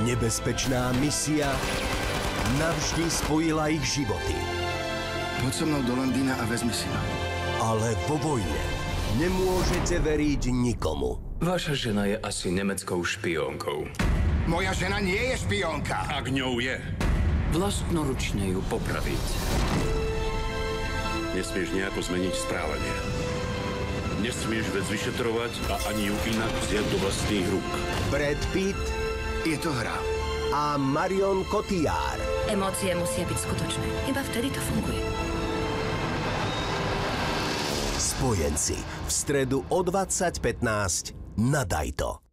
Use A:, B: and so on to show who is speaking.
A: Nebezpečná misia navždy spojila ich životy.
B: Poď so mnou do Londýna a vezmi si ma.
A: Ale vo vojne nemôžete veriť nikomu.
C: Vaša žena je asi nemeckou špiónkou.
B: Moja žena nie je špiónka.
D: Ak ňou je.
C: Vlastnoručne ju popraviť.
D: Nesmieš nejako zmeniť správanie. Nesmieš vec vyšetrovať a ani ju inak vziať do vlastných rúk.
A: Brad Pitt
B: Je to hra.
A: a Marion Cotillard.
E: Emócie musia byť skutočné. Iba vtedy to funguje.
A: Spojenci v stredu o 20:15 na Dajto.